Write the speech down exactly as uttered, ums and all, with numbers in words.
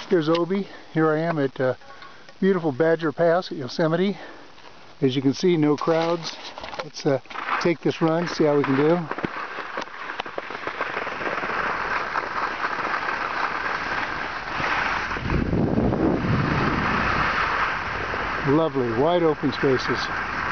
Here's Obie. Here I am at uh, beautiful Badger Pass at Yosemite. As you can see, no crowds. Let's uh, take this run, see how we can do. Lovely, wide open spaces.